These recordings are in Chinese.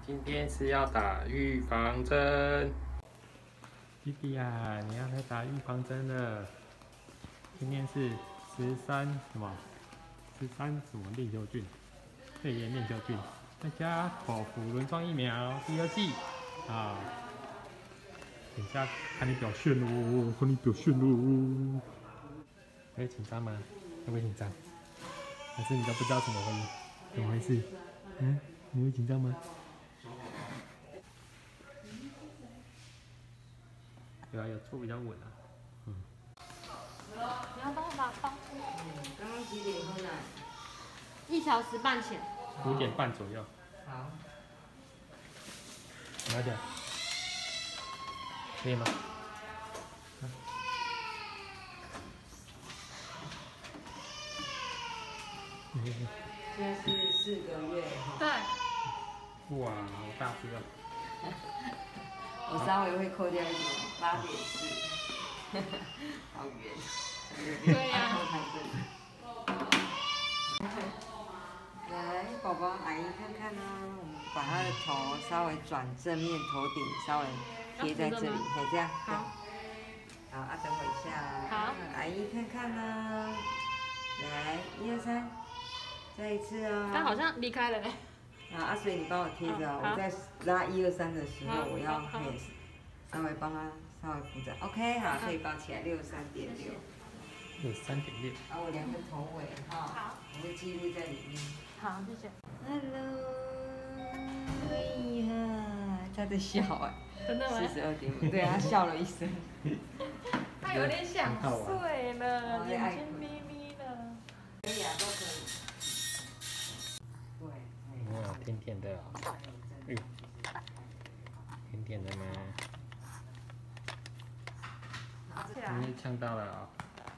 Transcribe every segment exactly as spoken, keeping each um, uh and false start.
今天是要打预防针，弟弟啊，你要来打预防针了。今天是十三什么？十三什么链球菌？肺炎链球菌，再加口服轮状疫苗第二剂啊。等一下看你表现喽，看你表现喽。会紧张吗？会不会紧张？还是你都不知道怎么回事？怎么回事？嗯，你会紧张吗？对啊，有做比较稳啊。嗯。 你要帮我把包住。 嗯，刚刚几点喝奶？ 一小时半前。 五点半左右。 好。 拿起来。可以吗？ 现在是四个月。 对。 哇，好大只啊！ 我稍微会扣掉一点，八点四，好圆。 对呀、 啊。来，宝宝，阿姨看看呢、啊，我们把他的头稍微转正面，头顶稍微贴在这里，可以这样。 好。 好，啊，等我一下。 好。 阿姨看看呢、啊，来，一二三，再一次哦。 他好像离开了嘞。 啊，啊，所以你帮我贴着、哦，我在拉一二三的时候，我要嘿，稍微帮他稍微扶着 ，OK， 好，可以抱起来，六三点六。 六三点六。 啊，我量个头尾哈，好，我会记录在里面。 好，谢谢。 Hello， 哎呀，他在笑哎。 真的吗？ 四十二点五，对，他笑了一声。 他有点想睡了，眼睛眯眯的。 可以啊，都可以。对。 哇，甜甜的啊、哦！哎，甜甜的吗？你呛到了啊、哦！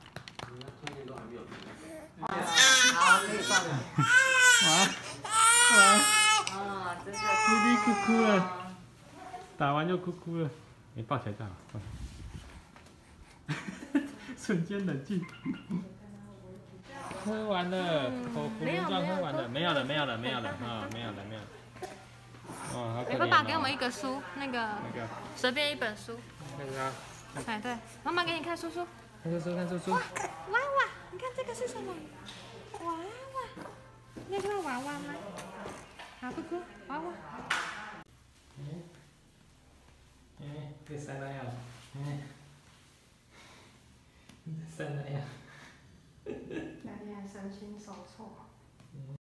好，可以放了。 哇哇！ 啊，真的。 弟弟哭哭了，打完就哭哭了。你抱起来就好。瞬间冷静。喝完了，口服轮状喝完了，没有了，没有了，没有了，啊，没有了，没有了。哦，好可怜哦。 你爸爸给我们一个书，那个那个随便一本书。 那个啊。 哎，对，妈妈给你看书书。 看书书，看书书。 哇娃娃，你看这个是什么？娃娃，那个娃娃吗？好，姑姑，娃娃。 嗯，嗯，这塞那样，嗯，塞那样。 那你还身心受挫。